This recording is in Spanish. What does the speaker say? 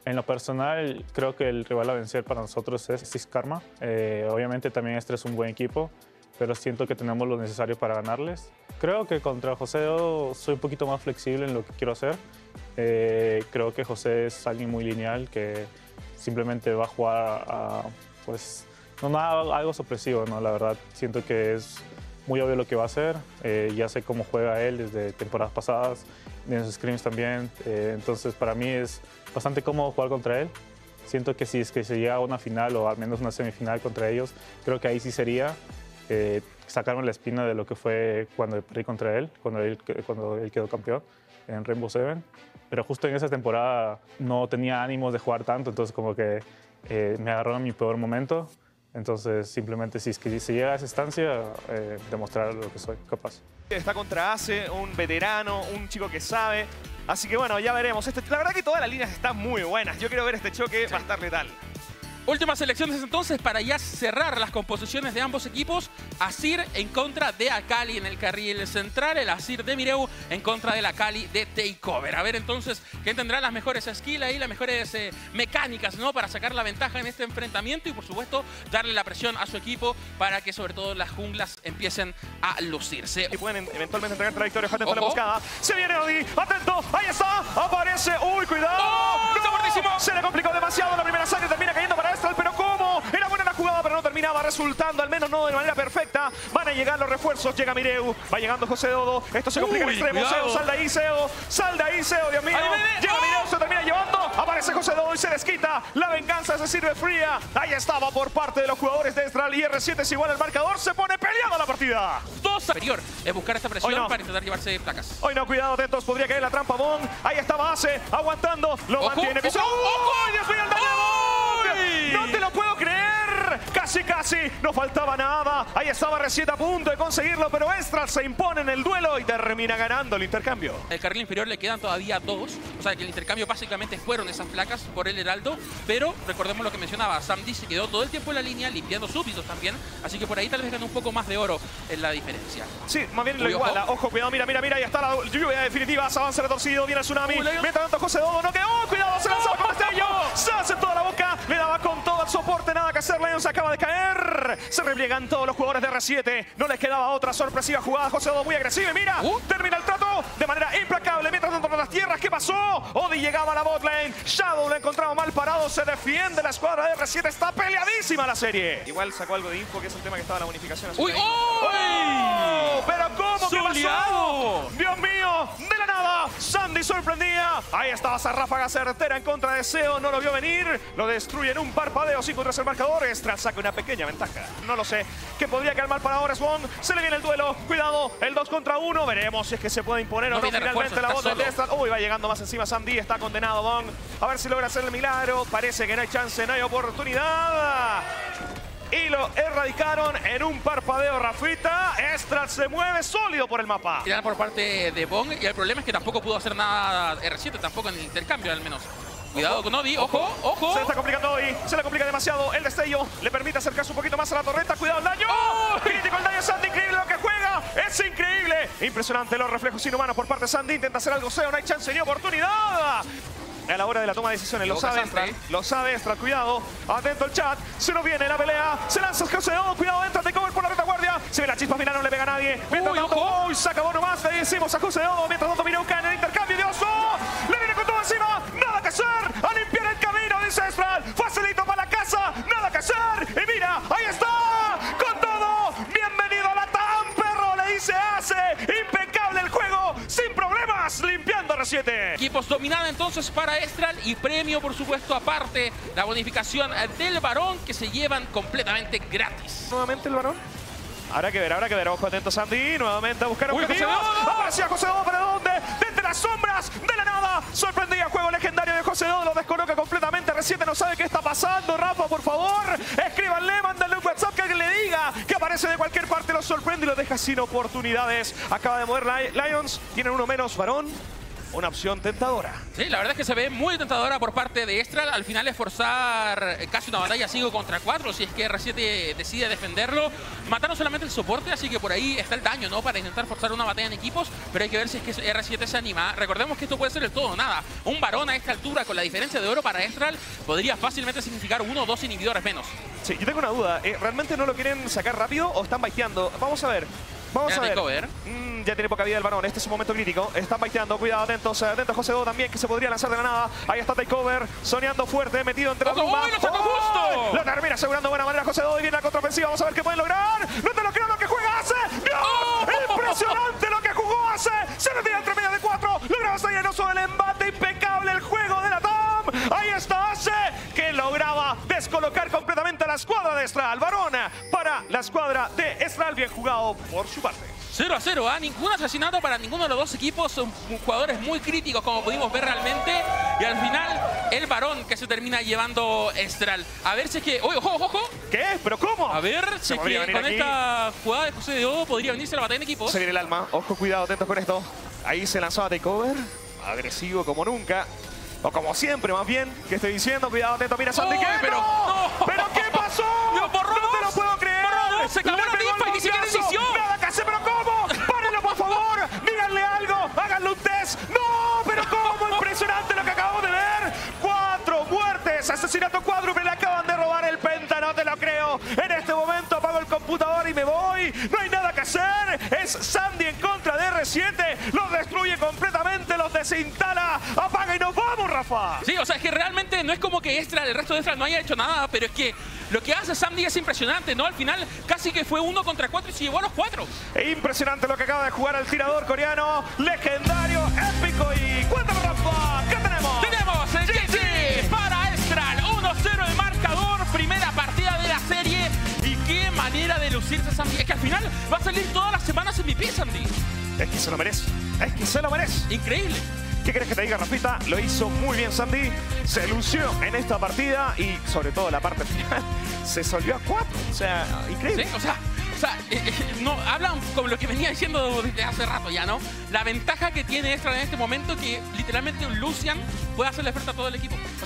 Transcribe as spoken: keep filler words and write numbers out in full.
En lo personal, creo que el rival a vencer para nosotros es Six Karma. Eh, obviamente también este es un buen equipo, pero siento que tenemos lo necesario para ganarles. Creo que contra José Dodo soy un poquito más flexible en lo que quiero hacer. Eh, creo que José es alguien muy lineal que simplemente va a jugar a, pues, no nada, algo sorpresivo, ¿no? La verdad, siento que es muy obvio lo que va a hacer. Eh, ya sé cómo juega él desde temporadas pasadas, en sus scrims también. Eh, entonces, para mí es bastante cómodo jugar contra él. Siento que si es que se llega a una final o al menos una semifinal contra ellos, creo que ahí sí sería eh, sacarme la espina de lo que fue cuando perdí contra él, cuando él, cuando él quedó campeón en Rainbow Seven. Pero justo en esa temporada no tenía ánimos de jugar tanto, entonces como que eh, me agarró en mi peor momento. Entonces, simplemente si es que se llega a esa instancia, eh, demostrar lo que soy capaz. Está contra Ace, un veterano, un chico que sabe. Así que bueno, ya veremos. Este, la verdad que todas las líneas están muy buenas. Yo quiero ver este choque, sí. Va a estar letal. Últimas elecciones entonces para ya cerrar las composiciones de ambos equipos. Azir en contra de Akali en el carril central. El Azir de Mireu en contra de la Akali de Takeover. A ver entonces quién tendrá las mejores skills ahí, las mejores eh, mecánicas, ¿no? Para sacar la ventaja en este enfrentamiento y por supuesto darle la presión a su equipo para que sobre todo las junglas empiecen a lucirse. Y pueden eventualmente entregar trayectorias. Atento a la emboscada. Se viene Odi. Atento. Ahí está. Aparece. Uy, cuidado. ¡Oh! ¡Está fuertísimo! Se le complicó demasiado. La primera sangre termina cayendo para Estral, pero ¿cómo? Era buena la jugada, pero no terminaba resultando, al menos no de manera perfecta. Van a llegar los refuerzos, llega Mireu, va llegando José Dodo. Esto se complica en extremo. Seo, sal de ahí, Seo. Sal de ahí, Seo, Dios mío. Ahí Llega ¡Oh! Mireu, se termina llevando. Aparece José Dodo y se desquita. La venganza se sirve fría. Ahí estaba por parte de los jugadores de Estral y R siete es igual al marcador. Se pone peleada la partida. Dos superior es buscar esta presión no. para intentar llevarse placas. Hoy no, cuidado, atentos. Podría caer la trampa, Bon. Ahí estaba Ace, aguantando. Lo Ojo, mantiene. ojo, ¡Oh! ojo. ¡Dios mío, el daño! ¡No te lo puedo creer! Casi, casi, no faltaba nada. Ahí estaba R siete a punto de conseguirlo, pero Estral se impone en el duelo y termina ganando el intercambio. El carril inferior le quedan todavía dos, o sea que el intercambio básicamente fueron esas placas por el Heraldo, pero recordemos lo que mencionaba, Samdi se quedó todo el tiempo en la línea limpiando súbditos también, así que por ahí tal vez ganó un poco más de oro en la diferencia. Sí, más bien lo Uy, iguala. ojo. Ojo, cuidado, mira, mira, mira, ahí está la lluvia definitiva. Se avanza retorcido, viene el tsunami. Uy, Mientras tanto, José Dodo no quedó. ¡Oh, cuidado! Se lanzaba con destello. Se hace toda la boca. Le daba con todo el soporte. Nada que hacer. Lions acaba de caer. Se repliegan todos los jugadores de R siete. No les quedaba otra sorpresiva jugada. José Dodo muy agresivo. Y mira, Uh. termina el trato de manera implacable. Mientras tanto, por las tierras, ¿qué pasó? Odi llegaba a la botlane. Shadow lo encontraba mal parado. Se defiende la escuadra de R siete. Está peleadísima la serie. Igual sacó algo de info, que es el tema que estaba en la bonificación. ¡Uy! ¡Oh! ¿Pero cómo? ¿Qué pasó? ¡Soleado! ¡Dios mío! ¡De la nada! Sandy sorprendía. Ahí estaba esa ráfaga certera en contra de Seo. No lo vio venir. Lo destruye en un parpadeo. cinco tras el marcador. Estral saca una pequeña ventaja. No lo sé. ¿Qué podría calmar para ahora Swan? Se le viene el duelo. Cuidado. El dos contra uno. Veremos si es que se puede imponer No o no viene finalmente refuerzo, la está bota de solo. Estral. Uy, va llegando más encima Sandy. Está condenado Bong. A ver si logra hacer el milagro. Parece que no hay chance, no hay oportunidad. Y lo erradicaron en un parpadeo, Rafita. Estral se mueve sólido por el mapa. Tirar por parte de Bong y el problema es que tampoco pudo hacer nada R siete, tampoco en el intercambio al menos. Cuidado con Odi, ojo, ojo. Se le está complicando hoy, se le complica demasiado. El destello le permite acercarse un poquito más a la torreta. Cuidado el daño. ¡Oh! Crítico el daño, Sandy, increíble lo que juega. Es increíble. Impresionante los reflejos inhumanos por parte de Sandy. Intenta hacer algo, Seo, no hay chance ni oportunidad. A la hora de la toma de decisiones, lo sabe Estral, lo sabe Estral, cuidado, atento el chat, se nos viene la pelea, se lanza José Dodo, cuidado, entra de cover por la retaguardia, se ve la chispa final, no le pega a nadie, mientras Uy, tanto, ojo. uy, se acabó nomás, le decimos a José Dodo, mientras tanto Mireu cae en el intercambio, Dios, ¡oh! Le viene con todo encima, nada que hacer, a limpiar el camino, dice Estral, facilito para la casa, nada que hacer, y mira, ahí está, con todo, bienvenido a la T A M, perro, le dice Ace, impecable el juego, sin problemas, limpiando R siete. Equipos dominada entonces para Estral y premio por supuesto aparte la bonificación del varón que se llevan completamente gratis. Nuevamente el varón. Habrá que ver, habrá que ver. Ojo, atento Sandy. Nuevamente a buscar Uy, objetivos. José Dodo. Aparecía José Dodo, ¿para dónde? Desde las sombras, de la nada. Sorprendía el juego legendario de José Dodo. Lo descoloca completamente. R siete no sabe qué está pasando. Rafa, por favor, escríbanle, mándenle un WhatsApp que alguien le diga que aparece de cualquier parte. Lo sorprende y lo deja sin oportunidades. Acaba de mover Lions. Tienen uno menos, varón. una opción tentadora. Sí, la verdad es que se ve muy tentadora por parte de Estral. Al final es forzar casi una batalla cinco contra cuatro si es que R siete decide defenderlo. Mataron solamente el soporte, así que por ahí está el daño, ¿no? Para intentar forzar una batalla en equipos, pero hay que ver si es que R siete se anima. Recordemos que esto puede ser el todo o nada. Un varón a esta altura con la diferencia de oro para Estral podría fácilmente significar uno o dos inhibidores menos. Sí, yo tengo una duda. ¿Eh, ¿Realmente no lo quieren sacar rápido o están baiteando? Vamos a ver. Vamos Ya a ver. Takeover. Mm, ya tiene poca vida el varón. Este es un momento crítico. Están baiteando. Cuidado, atentos. Atentos José Do también, que se podría lanzar de la nada. Ahí está Takeover. Soñando fuerte, metido entre la ¡Ojo! tumba. ¡Uy, lo sacó justo! Lo termina asegurando de buena manera José Do. Y viene la contraofensiva. Vamos a ver qué pueden lograr. No te lo creo lo que juega hace. ¡Dios! ¡Oh! ¡Impresionante lo que jugó hace! Se retira entre medio de cuatro. Lograba salir el embate. Impecable el juego de la T A M. Ahí está Ace, que lograba descolocar completamente a la escuadra de Estral. Varón para la escuadra de Estral. Bien jugado por su parte. cero a cero, ¿ah? Ningún asesinato para ninguno de los dos equipos. Son jugadores muy críticos, como pudimos ver realmente. Y al final, el varón que se termina llevando Estral. A ver si es que... ¡Oye, ojo, ojo, ojo! ¿Qué? ¿Pero cómo? A ver si es podría que venir con aquí. esta jugada de José de Odo podría venirse la batalla en equipos. Se viene el alma. Ojo, cuidado, atentos con esto. Ahí se lanzó a Takeover. Agresivo como nunca. O como siempre, más bien. ¿Qué estoy diciendo? Cuidado, atento. Mira, Sandy. ¡Uy, ¿Qué? pero ¡No! no! ¿Pero qué pasó? ¡Lo borró ¡No te lo dos! puedo creer! ¡Borró dos! ¡Se clavó Le la pegó rifa el y ni siquiera boteazo. inició! ¡Nada que hacer! ¿Pero cómo? ¡Párenlo, por favor! ¡Díganle algo! ¡Háganle un test! ¡No! ¿Pero cómo? ¡Impresionante lo que acabo de ver! ¡Cuatro muertes! ¡Asesinato cuádruple! ¡Le acaban de robar el penta! ¡No te lo creo! En este momento apago el computador y me voy. ¡No hay nada que hacer! Es Sandy en contra de R siete. Los destruye completamente, los desinstala. ¡Apaga y nos vamos, Rafa! Sí, o sea, es que realmente no es como que Estral, el resto de Estral no haya hecho nada, pero es que lo que hace Sandy es impresionante, ¿no? Al final casi que fue uno contra cuatro y se llevó a los cuatro. E impresionante lo que acaba de jugar el tirador coreano. Legendario, épico y... ¡Cuéntame, Rafa! ¿Qué tenemos? Tenemos el G G para Estral, uno cero el marcador, primera partida de la serie. Y qué manera de lucirse Sandy. Es que al final va a salir todas las semanas M V P, Sandy. Es que se lo merece. Es que se lo merece. Increíble. ¿Qué querés que te diga, Rafita? Lo hizo muy bien Sandy. Se lució en esta partida y sobre todo la parte final se solvió a cuatro. O sea, increíble. Sí, o sea, o sea eh, eh, no, hablan como lo que venía diciendo desde hace rato ya, ¿no? La ventaja que tiene Estral en este momento que literalmente un Lucian puede hacerle frente a todo el equipo. O sea,